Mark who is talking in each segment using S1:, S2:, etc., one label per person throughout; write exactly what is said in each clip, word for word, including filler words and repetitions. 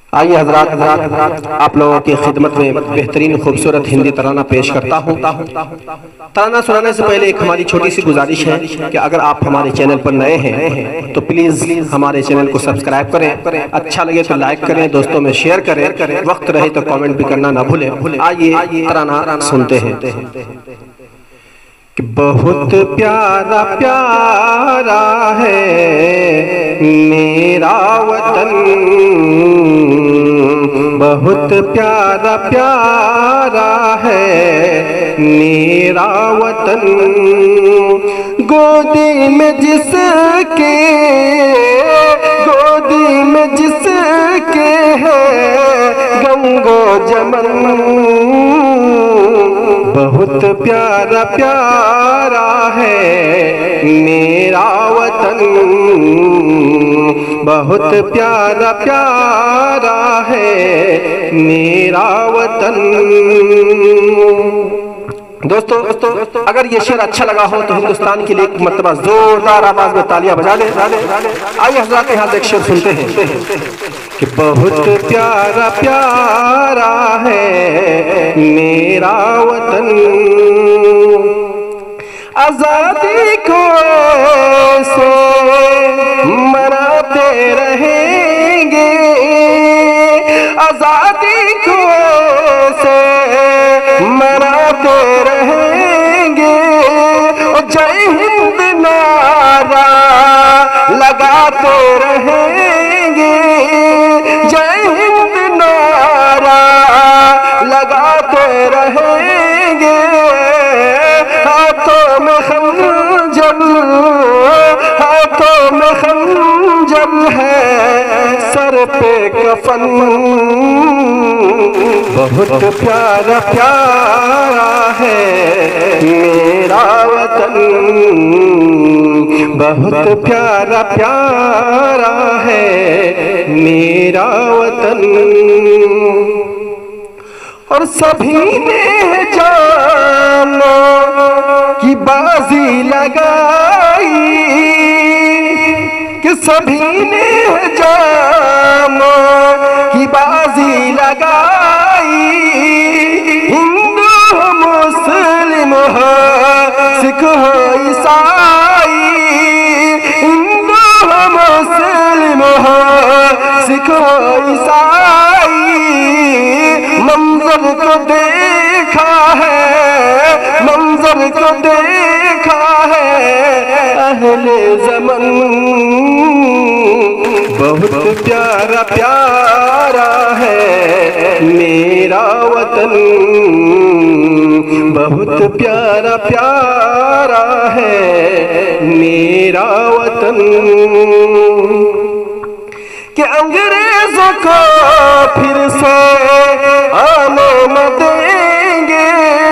S1: आइए हजरात, आप लोगों की खिदमत में बेहतरीन खूबसूरत हिंदी तराना पेश करता हूँ। तराना सुनाने से पहले एक हमारी छोटी सी गुजारिश है कि अगर आप हमारे चैनल पर नए हैं तो प्लीज़ हमारे चैनल को सब्सक्राइब करें, अच्छा लगे तो लाइक करें, दोस्तों में शेयर करें, वक्त रहे तो कमेंट भी करना ना भूलें। आइए तराना सुनते हैं कि बहुत प्यारा प्यारा है मेरा वतन, बहुत प्यारा प्यारा है मेरा वतन, गोदी में जिसके गोदी में जिसके है गंगो जमन, बहुत प्यारा प्यारा है मेरा वतन, बहुत प्यारा प्यारा है मेरा वतन। दोस्तों दोस्तों अगर ये शेर अच्छा लगा हो तो हिंदुस्तान के लिए एक मर्तबा जोरदार आवाज में तालियां बजा लें। आइए हज़रात यहाँ से एक शेर सुनते हैं कि बहुत प्यारा प्यारा है मेरा वतन, आजादी को ऐसे मनाते रहेंगे, आजादी को ऐसे मनाते रहेंगे, और जय हिंद नारा लगाते रहेंगे, जय हिंद नारा लगाते रहेंगे, हाथों में खंजर हाथों में खंजर है, सर पे कफन, बहुत प्यारा प्यारा है मेरा वतन, बहुत प्यारा प्यारा है मेरा वतन। और सभी ने जानो की बाजी लगाई, कि सभी ने जानो की बाजी लगाई, हिंदू हो मुस्लिम हो सिख हो ईसाई, हिंदू हो मुस्लिम हो सिख हो ईसाई, मंजर को देखा है, मंजर को देखा है अहले ज़मन, बहुत प्यारा प्यारा है मेरा वतन, बहुत प्यारा प्यारा है मेरा वतन, कि अंग्रेजों को फिर से आने न देंगे,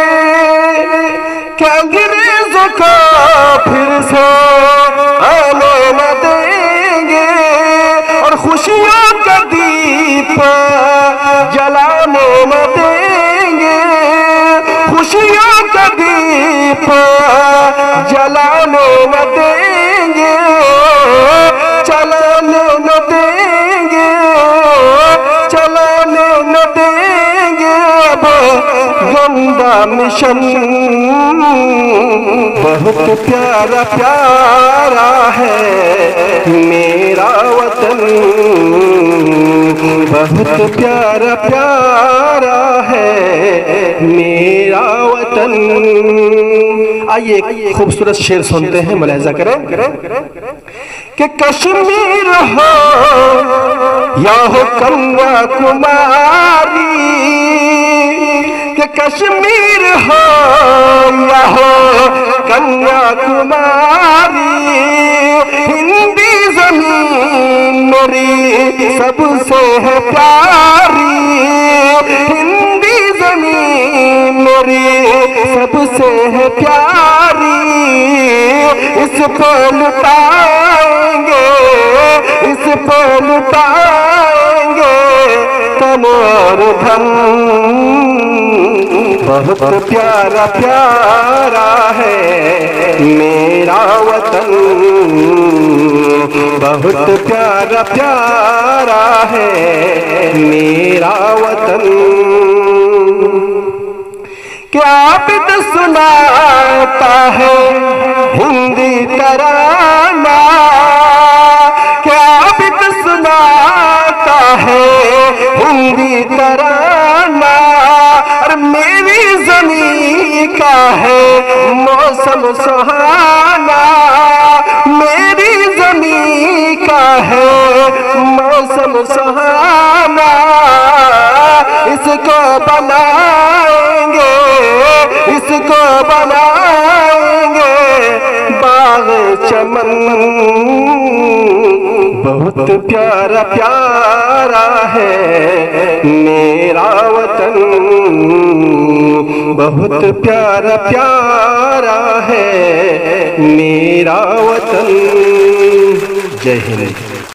S1: कि अंग्रेजों को फिर से आने न देंगे, और खुशियों का दीप जलाने न देंगे, खुशियों का दीप जलाने न देंगे, चलाने न देंगे, चलाने न देंगे अब गंदा मिशन, बहुत प्यारा प्यारा है मेरा वतन, बहुत प्यारा प्यारा है मेरा वतन। आइए एक खूबसूरत शेर सुनते हैं, मुलाहिजा करें कि कश्मीर हो या हो कन्याकुमारी, कि कश्मीर हो या हो कन्याकुमारी, हिंदी जमीन मेरी सबसे है प्यारी, हिंदी जमीन मेरी सबसे है प्यारी, इस पे लुटाएंगे, इस पे लुटाएंगे तन और धन, बहुत प्यारा प्यारा है मेरा वतन, बहुत प्यारा प्यारा है मेरा वतन। क्या बिद सुनाता है हिंदी तराना, क्या बिद सुनाता है हिंदी तराना। और मेरी ज़मीं का है मौसम सुहाना, मेरी ज़मीं का है मौसम सुहाना। इसको बनाएंगे, इसको बनाएंगे बाग चमन। बहुत प्यारा प्यारा है मेरा वतन, बहुत प्यारा प्यारा है मेरा वतन। जय हिंद।